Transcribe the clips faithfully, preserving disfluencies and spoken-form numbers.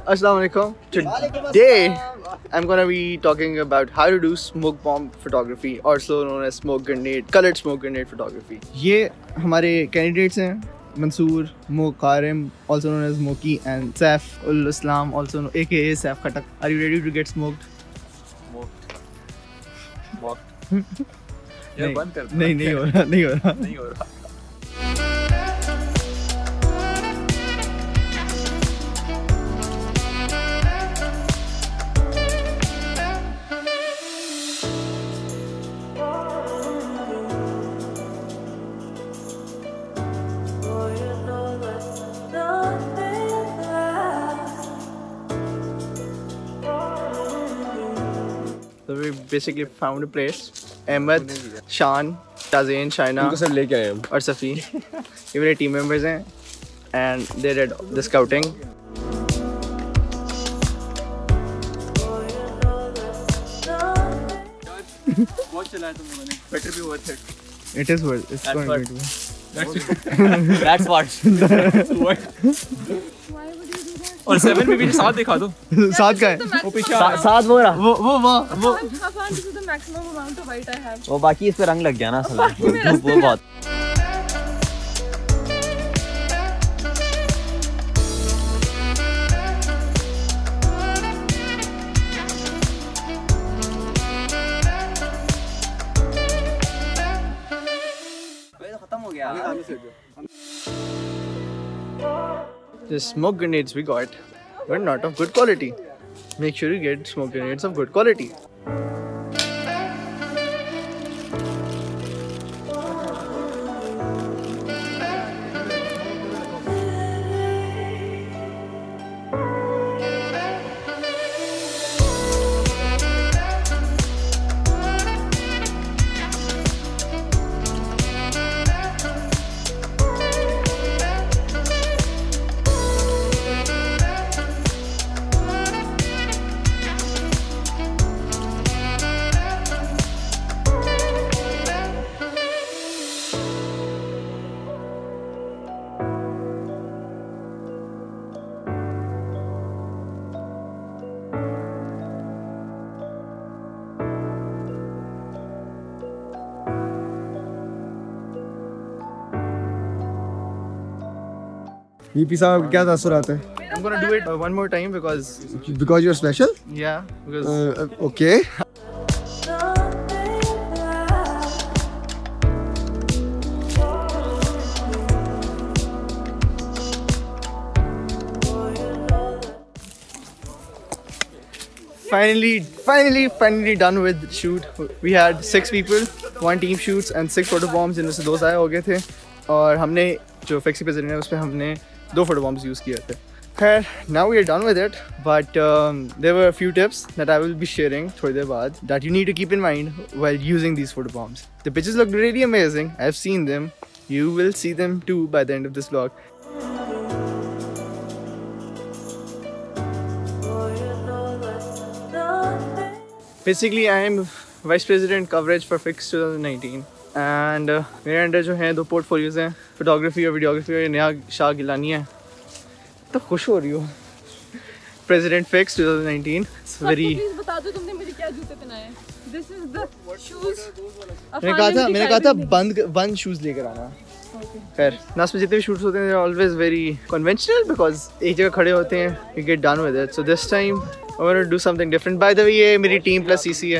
Assalamualaikum. Today I'm gonna be talking about how to do smoke bomb photography, also known as smoke grenade, colored smoke grenade photography. ये हमारे candidates हैं, Mansoor, Mo Karim, also known as Moki, and Saif ul Islam, also known, aka Saif Khatak. Are you ready to get smoked? Smoked. Smoked. यार बंद कर नहीं नहीं हो रहा नहीं हो रहा नहीं हो रहा So we basically found a place. Ahmed, Shan, Tazain, Shaina, इनको सब लेके आए हम और सफ़ी ये मेरे टीम मेंबर्स हैं and they did the scouting. बहुत चलाया तुम लोगों ने better be worth it. It is worth. It's That's going what. to be. That's that's what. That's what. और सेवन में भी साथ दिखा दो साथ का है वो पीछे साथ वो रहा वो वो वो वो वो बाकी इस पे रंग लग गया ना साला वो बहुत खत्म हो गया The smoke grenades we got were not of good quality. Make sure you get smoke grenades of good quality. V P साहब क्या तासुरात है? I'm gonna do it uh, one more time because Because you're special? yeah because Uh, okay. finally finally finally done with the shoot. We had six people, one team shoots and six photo bombs जिनमें से दो ज़ाया हो गए थे और हमने जो FICS president है उस पर हमने दो photo bombs use किए थे. खैर now we are done with it, but um, there were a few tips that I will be sharing थोड़ी देर बाद that you need to keep in mind while using these photo bombs. The pictures look really amazing. I've seen them. You will see them too by the end of this vlog. Basically, I am Vice President Coverage for FICS twenty nineteen and uh, मेरे under जो हैं दो portfolios हैं photography और videography और नया शाह गिलानी है तो खुश हो रही हो President FICS twenty nineteen. It's very please बता दो तुमने मेरे क्या जूते पहनाए हैं. This is the shoes. मैंने कहा था मैंने कहा था बंद बंद शूज़ लेकर आना. खैर नास में जितने भी शूट्स होते हैं they're always very conventional because एक जगह खड़े होते हैं you get done with it. So this time I want to do something different. By the way, ये मेरी टीम प्लस C C है.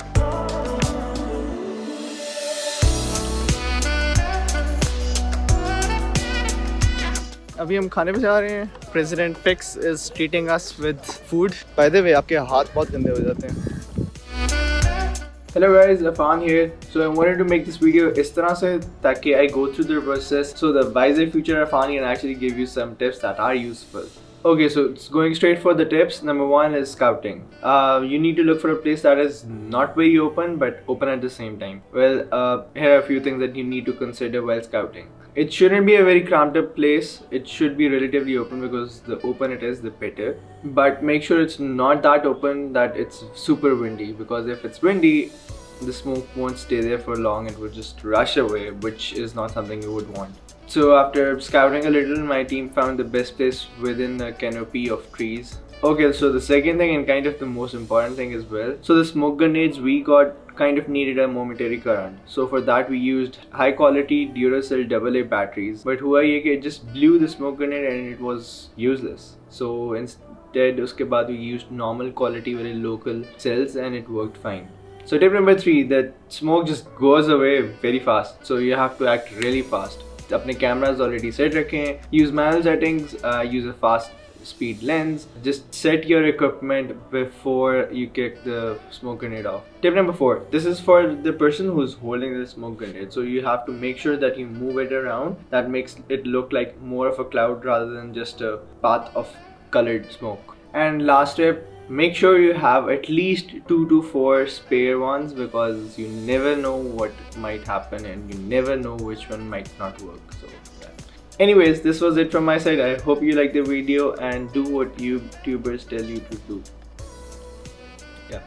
अभी हम खाने पे जा रहे हैं. President FICS is treating us with food. By the way, आपके हाथ बहुत गंदे हो जाते हैं. Hello guys, Afan here. So I wanted to make this video इस तरह से ताकि I go through the process so the wiser future Afan can actually give you some tips that are useful. Okay, so it's going straight for the tips. Number one is scouting. Uh, you need to look for a place that is not very open but open at the same time. Well, uh, here are a few things that you need to consider while scouting. It shouldn't be a very cramped up place. It should be relatively open because the open it is, the better. But make sure it's not that open that it's super windy, because if it's windy, the smoke won't stay there for long. It would just rush away, which is not something you would want. So after scouting a little, my team found the best place within a canopy of trees. Okay, so the second thing and kind of the most important thing as well. So the smoke grenades we got kind of needed a momentary current. So for that we used high quality Duracell double A batteries. But hua ye ki it just blew the smoke grenade and it was useless. So instead uske baad we used normal quality very local cells and it worked fine. So tip number three, that smoke just goes away very fast. So you have to act really fast. Apne cameras already set rakhe, use manual settings, uh, use a fast speed lens. Just set your equipment before you kick the smoke grenade off. Tip number four, this is for the person who's holding the smoke grenade. So you have to make sure that you move it around. That makes it look like more of a cloud rather than just a path of colored smoke. And last tip, make sure you have at least two to four spare ones because you never know what might happen and you never know which one might not work. So anyways, this was it from my side. I hope you liked the video and do what YouTubers tell you to do. Yeah.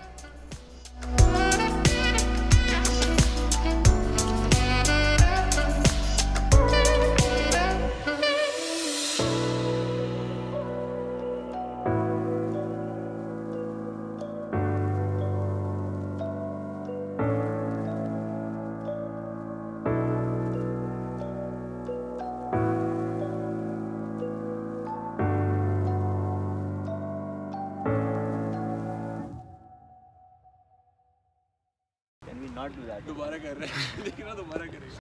Can we not do that? दोबारा कर रहे हैं, देखना दोबारा करें.